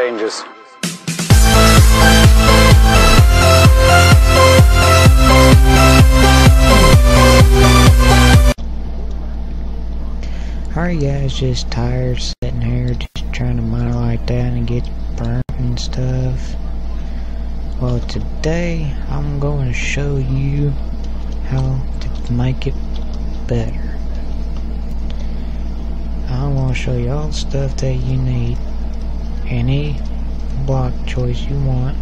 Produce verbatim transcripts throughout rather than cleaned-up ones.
changes. Are you guys just tired sitting here just trying to mine like that and get burnt and stuff? Well, today I'm going to show you how to make it better. I want to show you all the stuff that you need. Any block choice you want.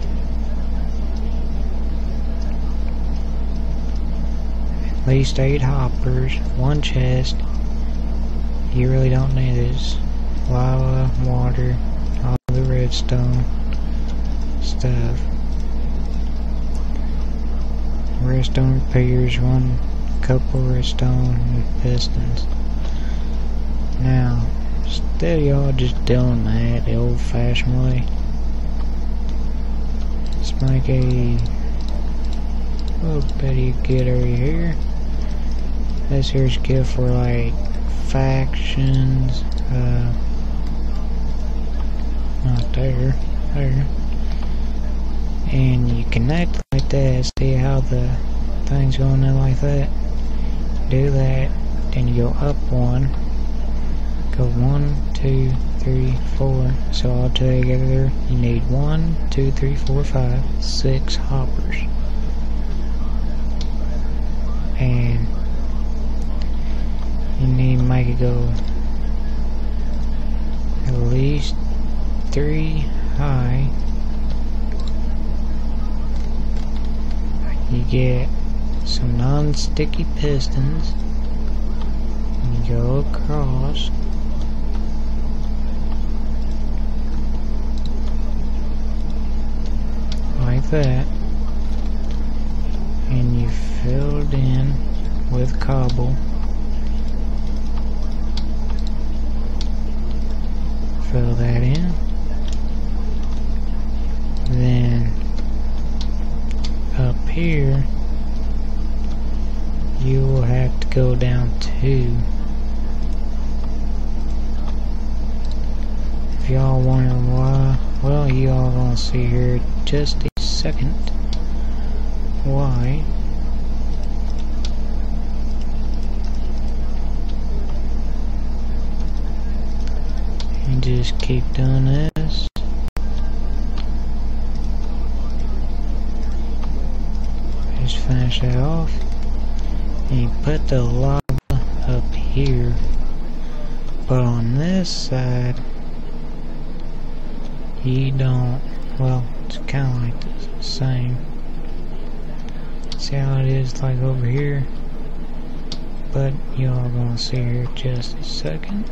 At least eight hoppers, one chest. You really don't need this. Lava, water, all the redstone stuff. Redstone repairs, one couple redstone and pistons. Now, instead of y'all just doing that the old fashioned way, let's make a little bitty good area here. This here's good for like factions, uh, not there, there, and you connect like that. See how the thing's going in like that? Do that, then you go up one, go one, two, three, four, so all together you need one, two, three, four, five, six hoppers, and you need to make it go at least three high. You get some non-sticky pistons. You go across. Like that. And you fill it in with cobble. Fill that in. Then up here you will have to go down two. If y'all wondering why, well, you all gonna see here just a second why. And just keep doing this. Just finish that off. And you put the lava up here. But on this side, you don't, well, it's kind of like the same. See how it is like over here? But y'all are gonna see here just a second.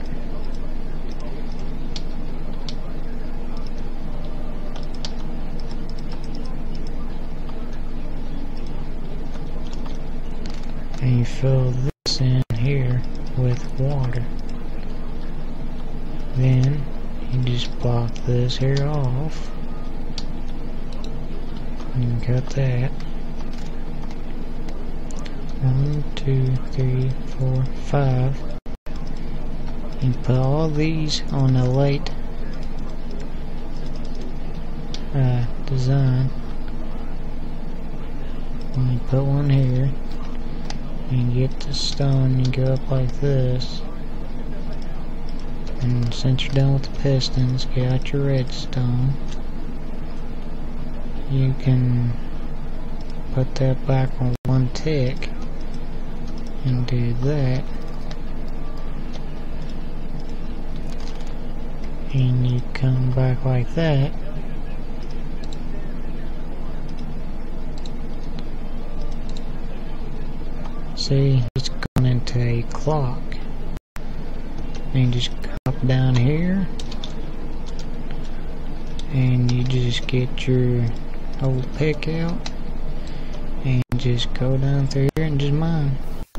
And you fill this in here with water. Then you just block this here off. And cut that. One, two, three, four, five. And put all these on the late uh, design. And you put one here. And get the stone and go up like this. And since you're done with the pistons, get out your redstone. You can put that back on one tick and do that. And you come back like that. See, it's going into a clock. And you just hop down here. And you just get your old pick out. And just go down through here and just mine.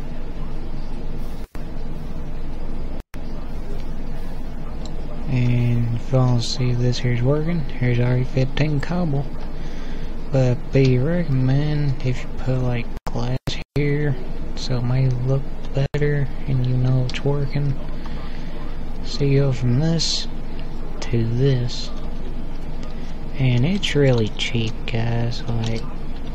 And if y'all see this here's working, here's R E fifteen cobble. But be recommend if you put like glass here, so it may look better and you know it's working. So you go from this to this, And it's really cheap, guys. Like,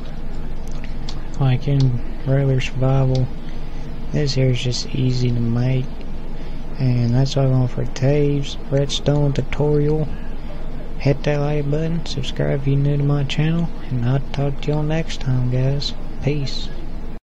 like in regular survival, this here is just easy to make. And that's all I'm going for Taves Redstone tutorial. Hit that like button, subscribe if you're new to my channel, and I'll talk to y'all next time, guys. Peace.